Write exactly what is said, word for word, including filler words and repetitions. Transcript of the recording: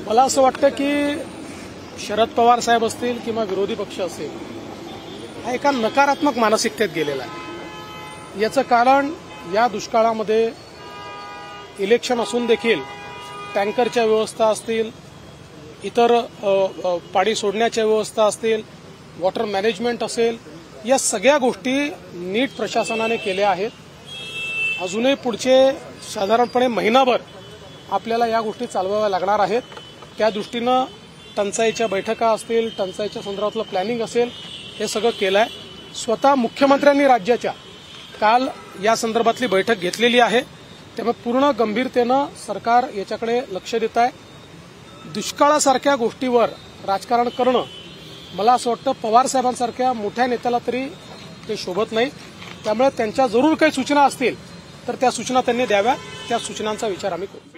मला असं वाटतं की शरद पवार साहेब असतील किंवा विरोधी पक्ष असेल, हा एका नकारात्मक मानसिकतेत गेलेला आहे। याचं कारण या दुष्काळामध्ये इलेक्शन असून देखील टँकरच्या व्यवस्था असतील, इतर पाणी सोडण्याच्या व्यवस्था असतील, वॉटर मॅनेजमेंट असेल, या सगळ्या गोष्टी नीट प्रशासनाने केल्या आहेत। अजूनही पुढचे साधारणपणे महिनाभर आपल्याला या गोष्टी चालवाव्या लागणार आहेत। त्या दृष्टीनं टंचाईच्या बैठका असतील, टंचाईच्या संदर्भातलं प्लॅनिंग असेल, हे सगळं केलं आहे। स्वतः मुख्यमंत्र्यांनी राज्याच्या काल या संदर्भातली बैठक घेतलेली आहे। त्यामुळे पूर्ण गंभीरतेनं सरकार याच्याकडे लक्ष देत आहे। दुष्काळासारख्या गोष्टीवर राजकारण करणं मला असं वाटतं पवार साहेबांसारख्या मोठ्या नेत्याला तरी ते शोभत नाही। त्यामुळे त्यांच्या जरूर काही सूचना असतील तर त्या सूचना त्यांनी द्याव्या, त्या सूचनांचा विचार आम्ही करू।